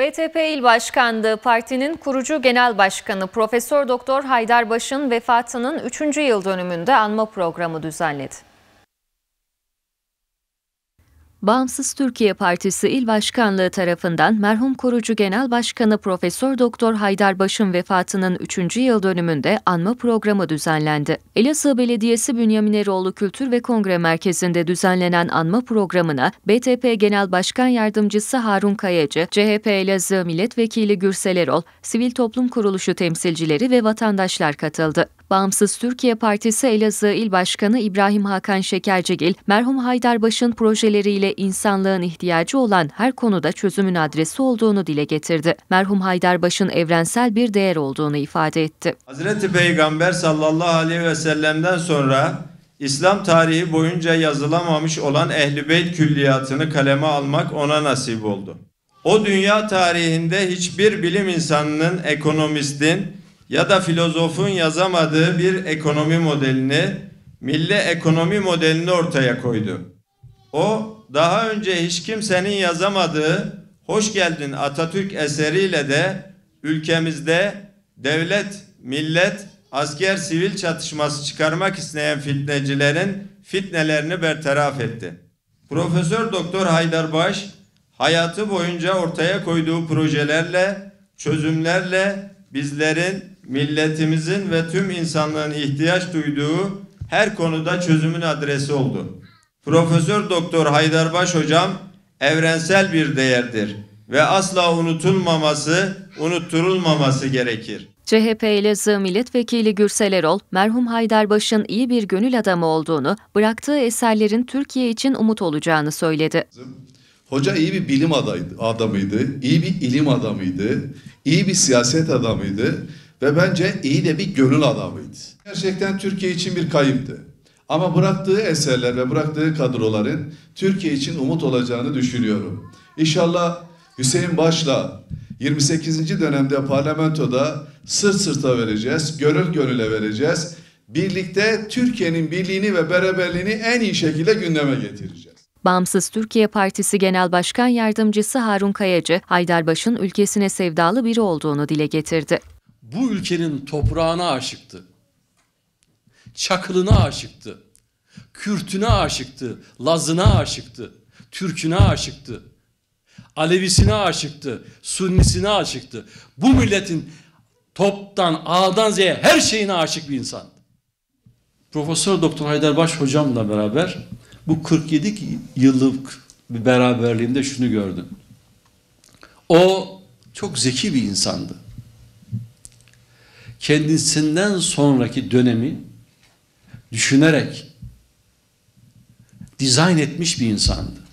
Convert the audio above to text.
BTP İl Başkanlığı Parti'nin kurucu genel başkanı Profesör Doktor Haydarbaş'ın vefatının 3. yıl dönümünde anma programı düzenledi. Bağımsız Türkiye Partisi İl Başkanlığı tarafından merhum kurucu genel başkanı Profesör Doktor Haydarbaş'ın vefatının 3. yıl dönümünde anma programı düzenlendi. Elazığ Belediyesi Bünyamin Eroğlu Kültür ve Kongre Merkezi'nde düzenlenen anma programına BTP Genel Başkan Yardımcısı Harun Kayacı, CHP Elazığ Milletvekili Gürsel Erol, sivil toplum kuruluşu temsilcileri ve vatandaşlar katıldı. Bağımsız Türkiye Partisi Elazığ İl Başkanı İbrahim Hakan Şekercigil, merhum Haydarbaş'ın projeleriyle insanlığın ihtiyacı olan her konuda çözümün adresi olduğunu dile getirdi. Merhum Haydarbaş'ın evrensel bir değer olduğunu ifade etti. Hazreti Peygamber sallallahu aleyhi ve sellem'den sonra İslam tarihi boyunca yazılamamış olan Ehl-i Beyt külliyatını kaleme almak ona nasip oldu. O dünya tarihinde hiçbir bilim insanının, ekonomistin ya da filozofun yazamadığı bir ekonomi modelini, milli ekonomi modelini ortaya koydu. O, daha önce hiç kimsenin yazamadığı Hoş Geldin Atatürk eseriyle de ülkemizde devlet, millet, asker, sivil çatışması çıkarmak isteyen fitnecilerin fitnelerini bertaraf etti. Profesör Doktor Haydarbaş, hayatı boyunca ortaya koyduğu projelerle, çözümlerle bizlerin, milletimizin ve tüm insanlığın ihtiyaç duyduğu her konuda çözümün adresi oldu. Profesör Doktor Haydarbaş hocam evrensel bir değerdir ve asla unutulmaması, unutturulmaması gerekir. CHP Elazığ Milletvekili Gürsel Erol, merhum Haydarbaş'ın iyi bir gönül adamı olduğunu, bıraktığı eserlerin Türkiye için umut olacağını söyledi. Hoca iyi bir bilim adamıydı, iyi bir ilim adamıydı, iyi bir siyaset adamıydı ve bence iyi de bir gönül adamıydı. Gerçekten Türkiye için bir kayıptı. Ama bıraktığı eserler ve bıraktığı kadroların Türkiye için umut olacağını düşünüyorum. İnşallah Hüseyin Baş'la 28. dönemde parlamentoda sırt sırta vereceğiz, gönül gönüle vereceğiz. Birlikte Türkiye'nin birliğini ve beraberliğini en iyi şekilde gündeme getireceğiz. Bağımsız Türkiye Partisi Genel Başkan Yardımcısı Harun Kayacı, Haydarbaş'ın ülkesine sevdalı biri olduğunu dile getirdi. Bu ülkenin toprağına aşıktı, Çakılına aşıktı, Kürtüne aşıktı, Lazına aşıktı, Türküne aşıktı, Alevisine aşıktı, Sunnisine aşıktı. Bu milletin toptan, A'dan Z'ye her şeyine aşık bir insan. Profesör Doktor Haydarbaş hocamla beraber bu 47 yıllık bir beraberliğimde şunu gördüm. O çok zeki bir insandı. Kendisinden sonraki dönemi düşünerek dizayn etmiş bir insandı.